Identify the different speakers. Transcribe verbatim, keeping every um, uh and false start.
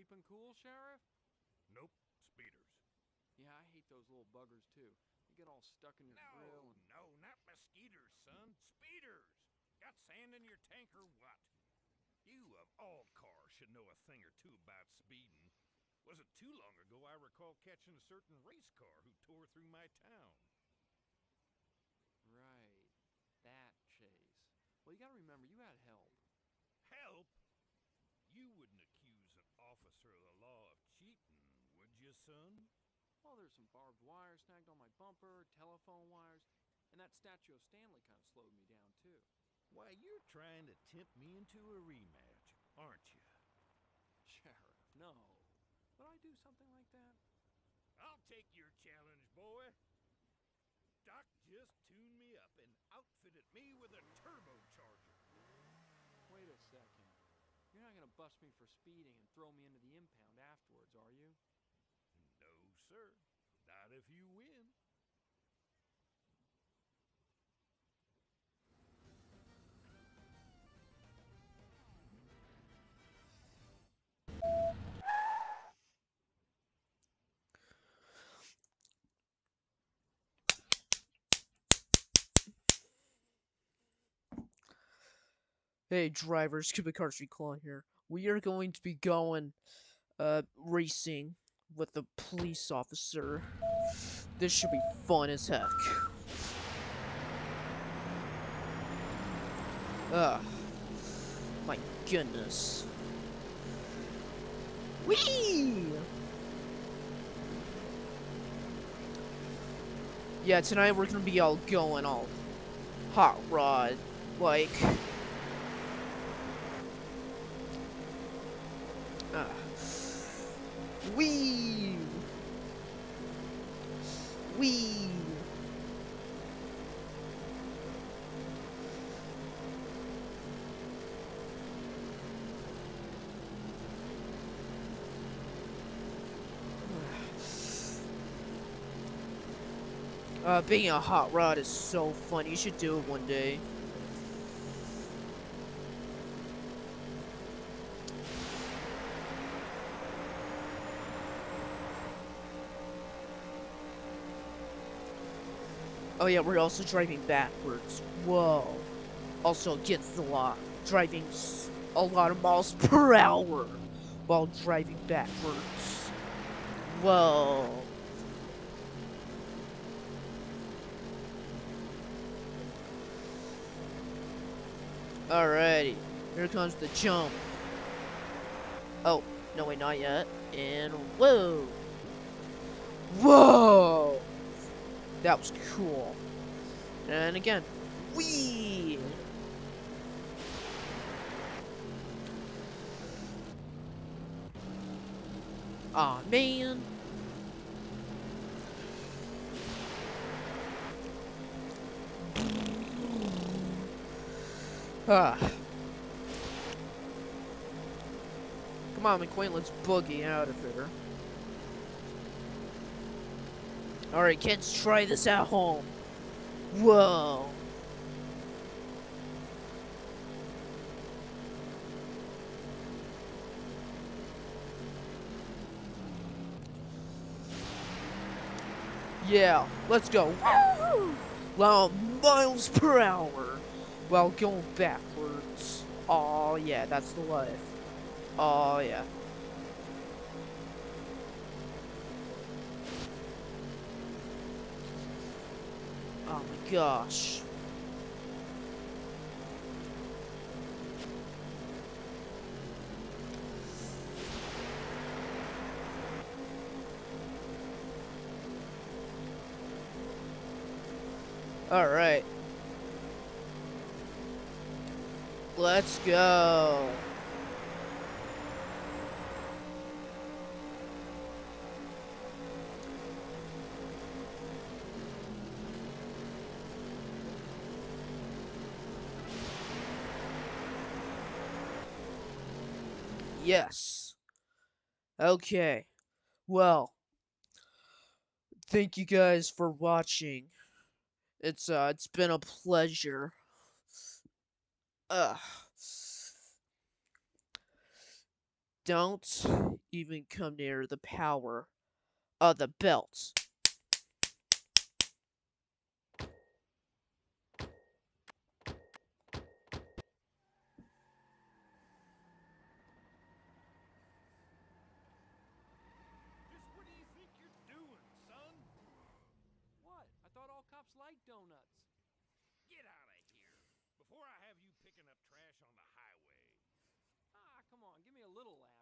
Speaker 1: keeping cool, Sheriff?
Speaker 2: Nope, speeders.
Speaker 1: Yeah, I hate those little buggers, too. They get all stuck in your
Speaker 2: No,
Speaker 1: grill and...
Speaker 2: no, not mosquitoes, son. Speeders! Got sand in your tank or what? You, of all cars, should know a thing or two about speeding. Wasn't too long ago I recall catching a certain race car who tore through my town.
Speaker 1: Right. That chase. Well, you gotta remember, you had help.
Speaker 2: Help? You wouldn't accuse an officer of the law of cheating, would you, son?
Speaker 1: Well, there's some barbed wire snagged on my bumper, telephone wires, and that statue of Stanley kind of slowed me down, too.
Speaker 2: Why, you're trying to tempt me into a rematch, aren't you?
Speaker 1: Sheriff, no. Would I do something like that?
Speaker 2: I'll take your challenge, boy. Doc just tuned me up and outfitted me with a turbocharger.
Speaker 1: Wait a second. You're not gonna bust me for speeding and throw me into the impound afterwards, are you?
Speaker 2: No, sir. Not if you win.
Speaker 3: Hey drivers, KoopaCars three Clone here. We are going to be going, uh, racing with a police officer. This should be fun as heck. Ugh. My goodness. Whee! Yeah, tonight we're gonna be all going all hot rod, like... Uh, wee! Wee! Uh, being a hot rod is so fun. You should do it one day. Oh yeah, we're also driving backwards. Whoa. Also against the law. Driving s a lot of miles per hour while driving backwards. Whoa. Alrighty. Here comes the jump. Oh, no wait, not yet. And whoa. Whoa. That was cool. And again. Whee! Aw, man. Ah. Come on, McQueen, let's boogie out of here. Alright, kids, try this at home. Whoa. Yeah, let's go. Woo! Loud miles per hour while going backwards. Oh yeah, that's the life. Oh yeah. Oh my gosh. All right. Let's go. Yes. Okay. Well, thank you guys for watching. It's uh it's been a pleasure. Ugh. Don't even come near the power of the belt.
Speaker 2: Just what do you think you're doing, son?
Speaker 1: What? I thought all cops like donuts.
Speaker 2: Get out of here before I have you picking up trash on the highway.
Speaker 1: Ah, come on, give me a little laugh.